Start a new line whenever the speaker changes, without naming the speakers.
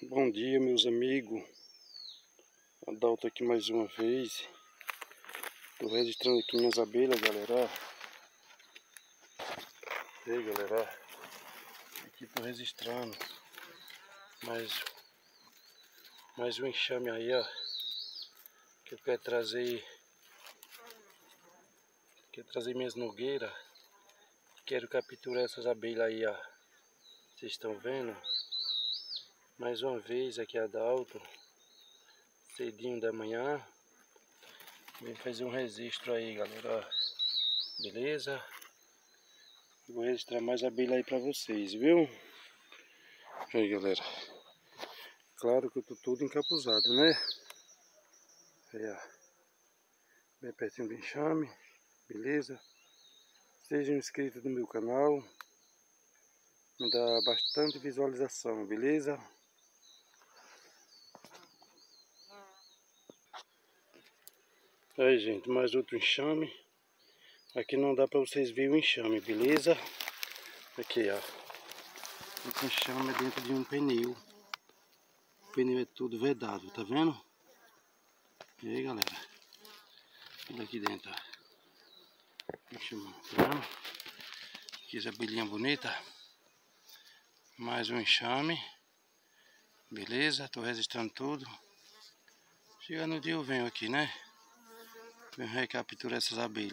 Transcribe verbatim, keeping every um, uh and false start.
Bom dia, meus amigos. Adalto aqui mais uma vez. Tô registrando aqui minhas abelhas, galera. E aí, galera. Aqui tô registrando mais, mais um enxame aí, ó. Que eu quero trazer. Quero trazer minhas nogueiras. Quero capturar essas abelhas aí, ó. Vocês estão vendo? Mais uma vez aqui Adalto. Cedinho da manhã. Vem fazer um registro aí, galera. Beleza? Vou registrar mais abelha aí pra vocês, viu? Aí, galera. Claro que eu tô todo encapuzado, né? Aí, ó. Bem pertinho do enxame. Beleza? Sejam inscritos no meu canal. Me dá bastante visualização, beleza? Aí, gente, mais outro enxame. Aqui não dá pra vocês verem o enxame, beleza? Aqui, ó. Esse enxame é dentro de um pneu. O pneu é tudo vedado, tá vendo? E aí, galera? Olha aqui dentro, ó. Enxame, tá vendo? Aqui essa abelhinha bonita. Mais um enxame. Beleza? Tô registrando tudo. Chega no dia eu venho aqui, né? Venho recapturar essas abelhas.